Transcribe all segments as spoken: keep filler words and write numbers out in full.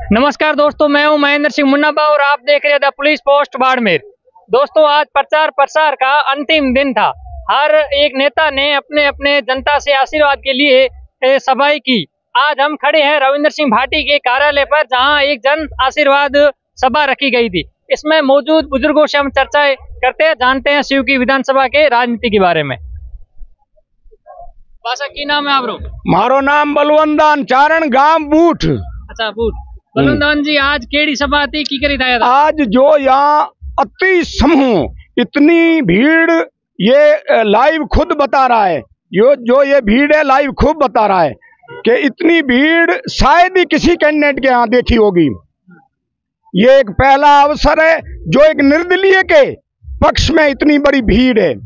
नमस्कार दोस्तों, मैं हूं महेंद्र सिंह मुन्नाबा और आप देख रहे थे पुलिस पोस्ट बाड़मेर। दोस्तों, आज प्रचार प्रसार का अंतिम दिन था। हर एक नेता ने अपने अपने जनता से आशीर्वाद के लिए सभाएं की। आज हम खड़े हैं रविंद्र सिंह भाटी के कार्यालय पर, जहां एक जन आशीर्वाद सभा रखी गई थी। इसमें मौजूद बुजुर्गों से हम चर्चाएं करते हैं, जानते हैं शिव की विधानसभा के राजनीति के बारे में। पासा की नाम है आपरो? मारो नाम बलवंतान चारण गांव बूठ। अच्छा, बूठ। बलवंतान जी, आज केड़ी सभा थी, की करी था? आज जो यहाँ अति समूह इतनी भीड़, ये लाइव खुद बता रहा है, यो जो ये भीड़ है लाइव खूब बता रहा है कि इतनी भीड़ शायद ही किसी कैंडिडेट के यहाँ देखी होगी। ये एक पहला अवसर है जो एक निर्दलीय के पक्ष में इतनी बड़ी भीड़ है।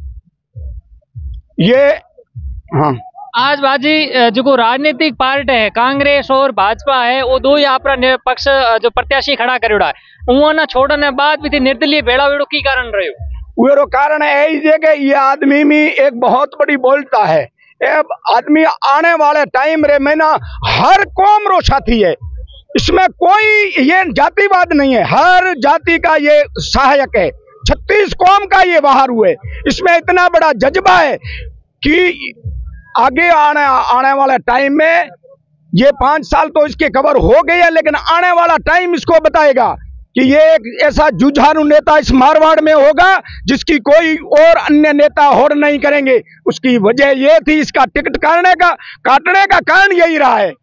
ये हाँ, आज बाजी जो राजनीतिक पार्टी है, कांग्रेस और भाजपा है, वो दो ही अपना पक्ष जो प्रत्याशी खड़ा करेड़ा है, उन्होंने छोड़ने बाद भी निर्दलीय भेड़ा वेड़ो की कारण रहे हो? वो कारण है ये आदमी में एक बहुत बड़ी बोलता है। अब आदमी आने वाले टाइम रे में ना हर कौम रो साथी है, इसमें कोई ये जातिवाद नहीं है, हर जाति का ये सहायक है। छत्तीस कौम का ये बाहर हुए, इसमें इतना बड़ा जज्बा है कि आगे आने आने वाले टाइम में ये पांच साल तो इसके कवर हो गए हैं, लेकिन आने वाला टाइम इसको बताएगा कि ये एक ऐसा जुझारू नेता इस मारवाड़ में होगा जिसकी कोई और अन्य नेता और नहीं करेंगे। उसकी वजह ये थी, इसका टिकट काटने का काटने का कारण यही रहा है।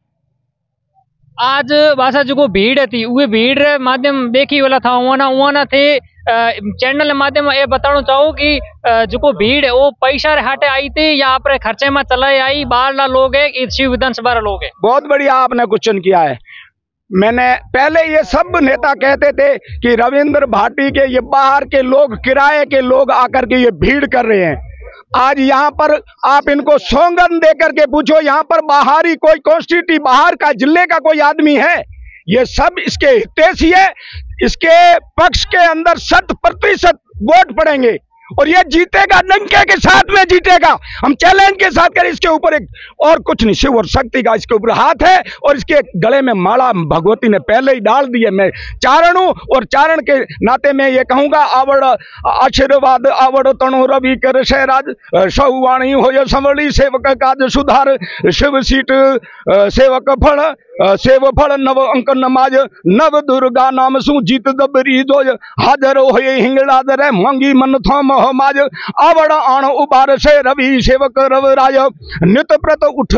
आज भाषा जो भीड़ थी, वो भीड़ माध्यम देखी वाला था, वहां वहां थे चैनल माध्यम ये बताना चाहूँ कि जो भीड़ है वो पैसा हाटे आई थी या अपने खर्चे में चलाए आई, बाहर ना लोग है, शिव विधानसभा लोग है? बहुत बढ़िया आपने क्वेश्चन किया है। मैंने पहले ये सब नेता कहते थे कि रविंद्र भाटी के ये बाहर के लोग, किराए के लोग आकर के ये भीड़ कर रहे हैं। आज यहाँ पर आप इनको सौगंध देकर के पूछो, यहाँ पर बाहरी कोई कॉन्स्टिट्यूटी बाहर का जिले का कोई आदमी है? ये सब इसके हितैषी है, इसके पक्ष के अंदर शत प्रतिशत वोट पड़ेंगे और ये जीतेगा, डंके के साथ में जीतेगा। हम चैलेंज के साथ करें, इसके ऊपर एक और कुछ नहीं, शिव और शक्ति का इसके ऊपर हाथ है और इसके गले में माला भगवती ने पहले ही डाल दी है। मैं चारण हूं और चारण के नाते मैं ये कहूंगा, आवड़ आशीर्वाद आवड़ तणु रवि कर सहराज, सौवाणी हो संवड़ी सेवक काज सुधार, शिव सीट सेवक फल सेव फल नव अंक नमाज, नव दुर्गा नाम सु जीत दबरी दोज, हाजर होए हिंगलादर मंगी मन थो मोहमाज, आवड़ आण उबार से रवि सेवक रव राय, नित प्रत उठ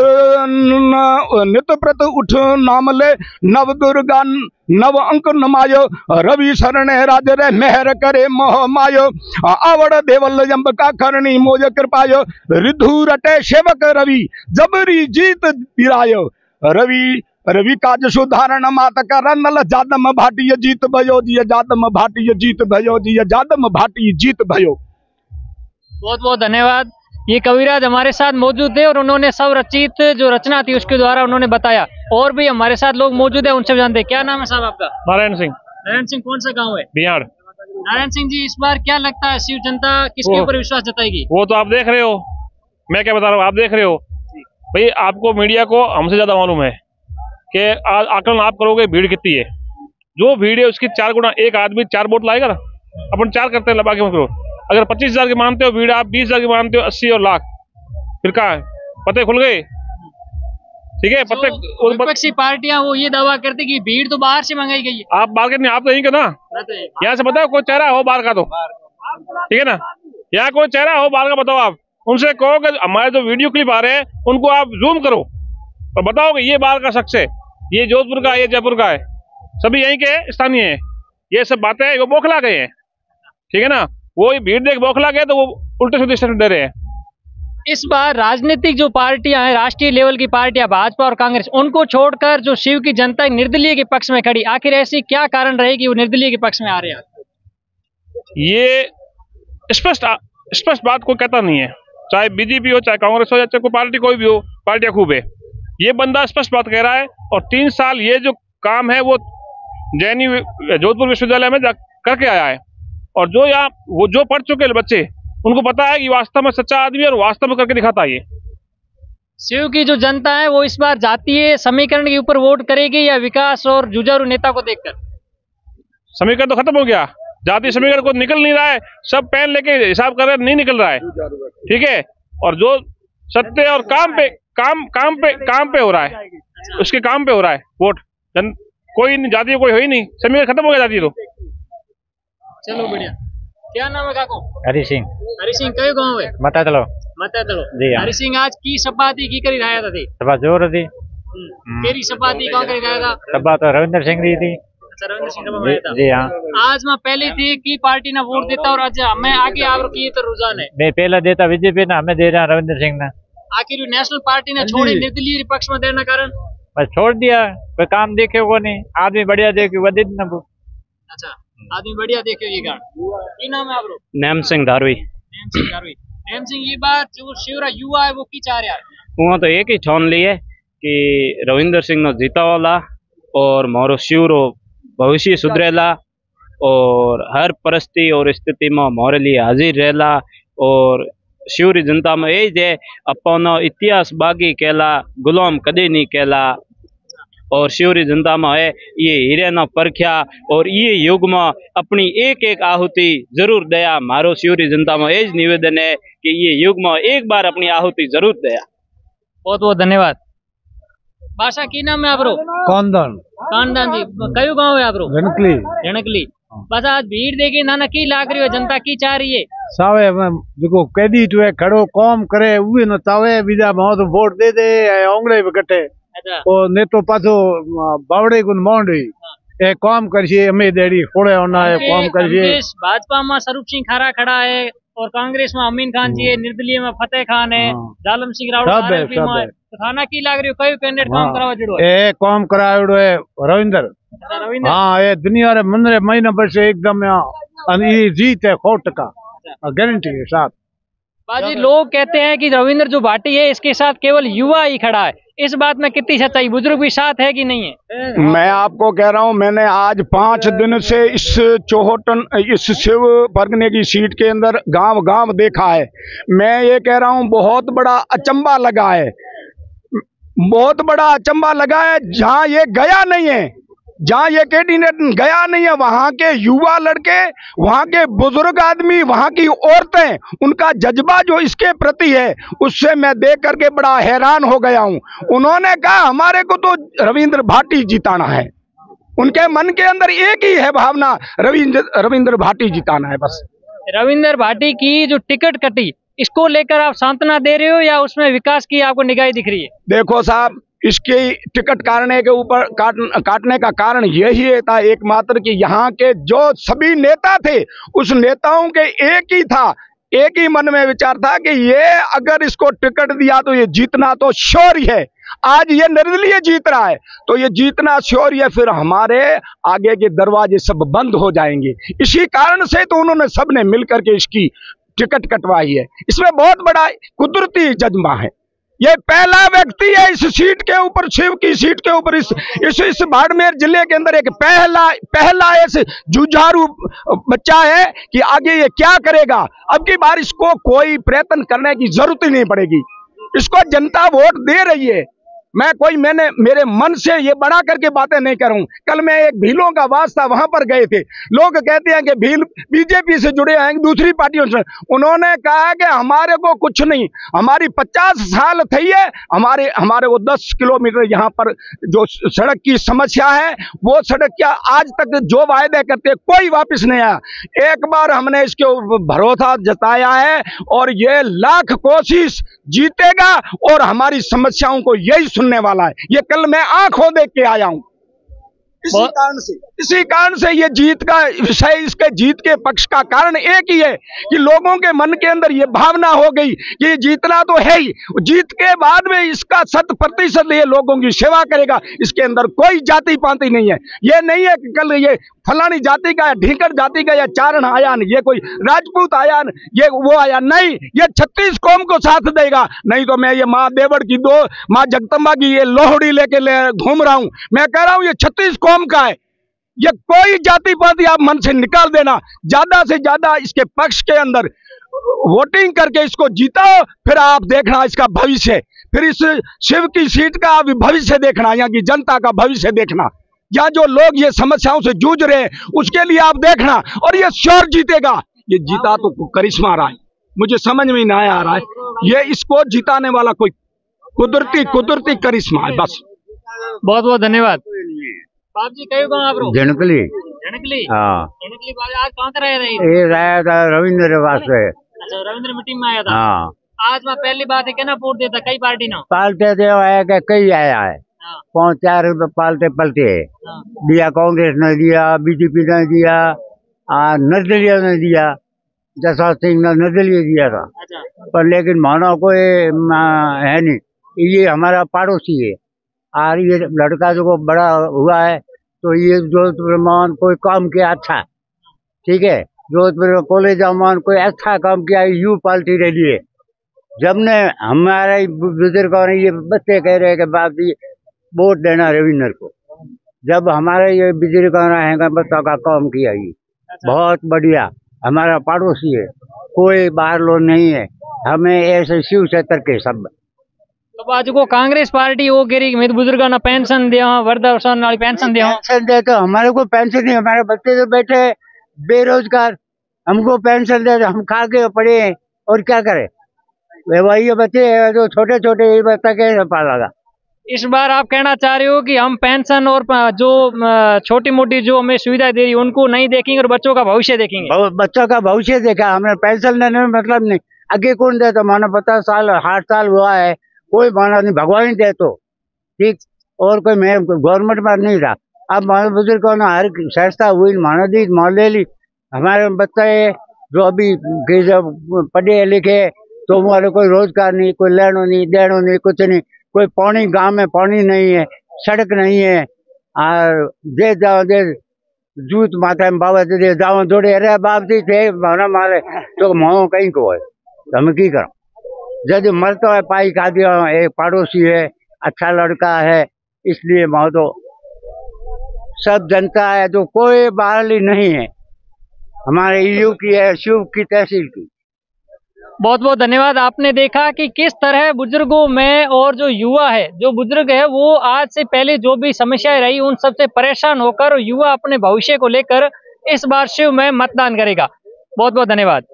नित प्रत उठ नाम ले, नव दुर्गा नव अंक नमाय, रवि शरण राज रे मेहर करे मोह माय, आवड़ देवल जंबका करणी मोज कृपाय, रिधु रटे सेवक रवि जबरी जीत दिराय, रवि रवि काज सुधारण मात करनल, जादम भाटी जीत भयो जी, जादम भाटी जीत भयो जी, जादम भाटी जीत भयो। बहुत बहुत धन्यवाद। ये कविराज हमारे साथ मौजूद थे और उन्होंने सब रचित जो रचना थी उसके द्वारा उन्होंने बताया। और भी हमारे साथ लोग मौजूद है, उनसे जानते हैं। क्या नाम है साहब आपका? नारायण सिंह। नारायण सिंह, कौन सा गाँव है? बिहार। नारायण सिंह जी, इस बार क्या लगता है शिव जनता किसके ऊपर विश्वास जताएगी? वो तो आप देख रहे हो, मैं क्या बता रहा हूँ, आप देख रहे हो भाई। आपको मीडिया को हमसे ज्यादा मालूम है कि आकलन आप करोगे भीड़ कितनी है। जो भीड़ है उसकी चार गुना, एक आदमी चार वोट लाएगा ना, अपन चार करते हैं, बाकी मत करो। अगर पच्चीस हजार की मानते हो भीड़, आप बीस हजार की मानते हो, अस्सी और लाख, फिर कहाँ है? पते खुल गए, ठीक है। पते विपक्षी पार्टियां वो ये दावा करती कि भीड़ तो बाहर से मंगाई गई है। आप बाहर नहीं, आप तो यहीं का ना, यहाँ से बताओ कोई चेहरा हो बाहर का, तो ठीक है ना। यहाँ कोई चेहरा हो बाहर का बताओ, आप उनसे कहो कि हमारे जो वीडियो क्लिप आ रहे हैं उनको आप जूम करो और बताओ कि ये बाहर का शख्स है, ये जोधपुर का, ये जयपुर का है, सभी यहीं के स्थानीय है। ये सब बातें वो बौखला गए हैं, ठीक है ना। वो भीड़ देख बौखला गए तो वो उल्टे सीधे स्टेटमेंट दे रहे हैं। इस बार राजनीतिक जो पार्टियां हैं, राष्ट्रीय लेवल की पार्टियां भाजपा और कांग्रेस, उनको छोड़कर जो शिव की जनता निर्दलीय के पक्ष में खड़ी, आखिर ऐसी क्या कारण रहे कि वो निर्दलीय के पक्ष में आ रहे हैं? ये स्पष्ट स्पष्ट बात कोई कहता नहीं है, चाहे बीजेपी हो, चाहे कांग्रेस हो, या चाहे कोई पार्टी कोई भी हो, पार्टियां खूब है। ये बंदा स्पष्ट बात कह रहा है और तीन साल ये जो काम है वो जैनी जोधपुर विश्वविद्यालय में करके आया है। और जो यहाँ वो जो पढ़ चुके बच्चे, उनको पता है कि वास्तव में सच्चा आदमी और वास्तव में करके दिखाता है। ये शिव की जो जनता है वो इस बार जातीय समीकरण के ऊपर वोट करेगी या विकास और जुझारू नेता को देखकर? समीकरण तो खत्म हो गया, जातीय समीकरण को निकल नहीं रहा है, सब पेन लेके हिसाब कर रहे हैं, नहीं निकल रहा है, ठीक है। और जो सत्य और काम पे काम काम पे काम पे हो रहा है, उसके काम पे हो रहा है वोट। जन कोई नहीं, जातीय कोई हो ही नहीं, समीकरण खत्म हो गया जातीय तो। चलो बढ़िया। क्या नाम है काको? हरी सिंह। हरी सिंह कयो गांव है? मता चलो मता चलो जी हाँ। हरी सिंह आज की सभा थी की करी रहा था थी? सभा जोर थी। केरी सभा थी कौन करी रहा था? सभा तो रविंद्र सिंह री थी। अच्छा रविंद्र सिंह सभा में था जी हाँ। आज मैं पहले थी की पार्टी ना वोट देता और आज मैं आगे आप की तो रुझान है? मैं पहला देता बीजेपी ना, हमें दे रहा रविंद्र सिंह ना। आखिर नेशनल पार्टी ने छोड़ी निर्दलीय पक्ष में देने कारण बस छोड़ दिया, कोई काम देखे को नहीं, आदमी बढ़िया देखे वो दे देना। अच्छा आदमी बढ़िया देखे ये कारण। की नाम है आपरो? नेम सिंह धारवी। नेम सिंह धारवी। नेम सिंह ये बात जो शिवरा युवा है वो की चाह रहा है? वो तो एक ही ठान ली है कि रविंद्र सिंह नो जीता वाला और मोरो शिवरो भविष्य सुधरेला और हर परिस्थिति और स्थिति में मोरे लिए हाजिर रहेला। और शिवरी जनता में यही है अपनो इतिहास बागी कहला, गुलाम कदी नहीं कहला। और शिवरी जनता में है ये हीरे न परख्या और ये युग में अपनी एक एक आहुति जरूर दया। मारो शिवरी जनता में यही निवेदन है कि ये युग में एक बार अपनी आहुति जरूर दया। बहुत बहुत धन्यवाद। भाषा की नाम है आपरो? कांदन। कांदन जी कयो गांव है आपरो? रनकली। रनकली। बस आज भीड़ देखी नाना की लाग रही है, जनता की चाह रही है? सावे जो कैदी है खड़ो काम करे उहे न चावे, बीजा मां तो वोट दे दे ओंगड़े पे कटे। अच्छा ओ ने तो पाछो बावड़े गुन मोंडी ए काम करछे अमे देड़ी खोड़े होना है काम करछे। भाजपा में स्वरूप सिंह खारा खड़ा है और कांग्रेस में अमीन खान जी है, निर्दलीय में फतेह खान है, जालम सिंह राउत आरएलपी में है। तो थाना की लाग रही है कयो कैंडिडेट काम करावा जुड़ो है? ए काम करावड़ो है रविंद्र। रविंद्र हां ये दुनिया रे मंदरे महीना पर से एकदम ये जीत है सौ टका गारंटी के साथ। बाजी लोग कहते हैं कि रविंद्र जो भाटी है इसके साथ केवल युवा ही खड़ा है, इस बात में कितनी सच्चाई? बुजुर्ग भी साथ है कि नहीं है? मैं आपको कह रहा हूं, मैंने आज पांच दिन से इस चौहटन इस शिव परगने की सीट के अंदर गांव गांव देखा है। मैं ये कह रहा हूं बहुत बड़ा अचंबा लगा है, बहुत बड़ा अचंबा लगा है। जहां ये गया नहीं है, जहां ये कैंडिडेट गया नहीं है, वहां के युवा लड़के, वहां के बुजुर्ग आदमी, वहां की औरतें, उनका जज्बा जो इसके प्रति है उससे मैं देख करके बड़ा हैरान हो गया हूं। उन्होंने कहा हमारे को तो रविंद्र भाटी जिताना है, उनके मन के अंदर एक ही है भावना, रविंद्र रविंद्र भाटी जिताना है बस। रविंद्र भाटी की जो टिकट कटी इसको लेकर आप सांत्वना दे रहे हो या उसमें विकास की आपको निगाहें दिख रही है? देखो साहब, इसके टिकट काटने के ऊपर काट काटने का कारण यही था एकमात्र कि यहाँ के जो सभी नेता थे उस नेताओं के एक ही था, एक ही मन में विचार था कि ये अगर इसको टिकट दिया तो ये जीतना तो श्योर ही है। आज ये निर्दलीय जीत रहा है तो ये जीतना श्योर है, फिर हमारे आगे के दरवाजे सब बंद हो जाएंगे। इसी कारण से तो उन्होंने सबने मिलकर के इसकी टिकट कटवाई है। इसमें बहुत बड़ा कुदरती जज्बा है। ये पहला व्यक्ति है इस सीट के ऊपर, शिव की सीट के ऊपर, इस इस, इस बाड़मेर जिले के अंदर एक पहला पहला ऐसे जुझारू बच्चा है कि आगे ये क्या करेगा। अब की बार इसको कोई प्रयत्न करने की जरूरत ही नहीं पड़ेगी, इसको जनता वोट दे रही है। मैं कोई मैंने मेरे मन से ये बना करके बातें नहीं कर रहा हूं। कल मैं एक भीलों का वास था, वहां पर गए थे, लोग कहते हैं कि भील बीजेपी से जुड़े हैं, दूसरी पार्टियों से। उन्होंने कहा कि हमारे को कुछ नहीं, हमारी पचास साल थी है, हमारे हमारे को दस किलोमीटर यहाँ पर जो सड़क की समस्या है वो सड़क क्या आज तक जो वायदे करते कोई वापस नहीं आया। एक बार हमने इसके ऊपर भरोसा जताया है और ये लाख कोशिश जीतेगा और हमारी समस्याओं को यही सुनने वाला है। ये कल मैं आंखों देख के आया हूं। इसी कारण से इसी कारण से ये जीत का विषय, इसके जीत के पक्ष का कारण एक ही है कि लोगों के मन के अंदर ये भावना हो गई कि ये जीतना तो है ही, जीत के बाद में इसका शत प्रतिशत ये लोगों की सेवा करेगा। इसके अंदर कोई जाति पाति नहीं है। ये नहीं है कि कल ये फलानी जाति का या ढीकर जाति का या चारण आया, ये कोई राजपूत आया, ये वो आया, नहीं, ये छत्तीस कौम को साथ देगा। नहीं तो मैं ये माँ देवड़ की दो माँ जगदम्बा की ये लोहड़ी लेके ले घूम रहा हूं। मैं कह रहा हूं ये छत्तीस कौम का है, ये कोई जाति पाति आप मन से निकाल देना। ज्यादा से ज्यादा इसके पक्ष के अंदर वोटिंग करके इसको जीताओ, फिर आप देखना इसका भविष्य, फिर इस शिव की सीट का अभी भविष्य देखना, यहाँ की जनता का भविष्य देखना, या जो लोग ये समस्याओं से जूझ रहे हैं उसके लिए आप देखना। और ये श्योर जीतेगा। ये जीता तो करिश्मा राय, मुझे समझ में नहीं आ रहा है ये इसको जिताने वाला कोई कुदरती कुदरती करिश्मा है बस। बहुत बहुत धन्यवाद। बाप जी कहीं कहाँ आप रो? जनकली जनकली। हाँ जनकली बात आज कहाँ से रह रही है? ये रहा था रविंद्र वास्ते। अच्छा रविंद्र मीटिंग में आया था। हाँ आज मैं पहली बात है कहना वोट देता कई पार्टी ना पालते थे आया के कई आया है। हाँ। पाँच चार पालते पलते हाँ। दिया, कांग्रेस ने दिया, बीजेपी ने दिया, निर्दलीय ने दिया, जसवंत सिंह ने निर्दलीय दिया था। अच्छा। पर लेकिन मानो कोई है नहीं, ये हमारा पड़ोसी है और ये लड़का जो बड़ा हुआ है तो ये जोधपुर में कोई काम किया अच्छा, ठीक है, जोधपुर में कॉलेज में कोई अच्छा काम किया यू पार्टी रही है। जब ने हमारे बुजुर्गों ने ये बच्चे कह रहे कि बाप जी वोट देना रविंद्र को, जब हमारे ये बुजुर्गों ने बच्चों का काम किया ये बहुत बढ़िया, हमारा पड़ोसी है, कोई बाहर लोग नहीं है, हमें ऐसे शिव क्षेत्र के सब। तो आज को कांग्रेस पार्टी वो कह रही मेरे बुजुर्गों ने पेंशन दिया, वृद्धावस्था वाली पेंशन दिया। पेंशन दे तो हमारे को पेंशन नहीं, हमारे बच्चे तो बैठे बेरोजगार, हमको पेंशन दे तो हम खा के पड़े हैं और क्या करें। वही बच्चे जो छोटे छोटे बच्चा कैसे पालेगा। इस बार आप कहना चाह रहे हो कि हम पेंशन और जो छोटी मोटी जो हमें सुविधा दे रही उनको नहीं देखेंगे और बच्चों का भविष्य देखेंगे। बच्चों का भविष्य देखा हमने, पेंशन देने में मतलब नहीं। आगे कौन दे तो मानो पचास साल साठ साल हुआ है, कोई माना नहीं, भगवान दे तो ठीक, और कोई मैं गवर्नमेंट में नहीं रहा। अब मानो बुजुर्गों ने हर संस्था हुई मानो दी मान ले ली। हमारे बच्चे जो अभी पढ़े लिखे तो हमारे कोई रोजगार नहीं, कोई लेनो नहीं देनो नहीं, कुछ नहीं, कोई पानी गांव में पानी नहीं है, सड़क नहीं है, और दे जाओ दे जूत माथा में बाबा दे जाओ जोड़े अरे बाप जी थे माना मारे तो मोह कहीं को है तो हम की करो। जब मरता है पाई खा दिया, एक पड़ोसी है अच्छा लड़का है, इसलिए मोह तो सब जनता है जो कोई बाहरली नहीं है, हमारे ईयू की है, शिव की तहसील की। बहुत बहुत धन्यवाद। आपने देखा कि किस तरह बुजुर्गों में और जो युवा है, जो बुजुर्ग है वो आज से पहले जो भी समस्याएं रही उन सबसे परेशान होकर युवा अपने भविष्य को लेकर इस बार शिव में मतदान करेगा। बहुत बहुत धन्यवाद।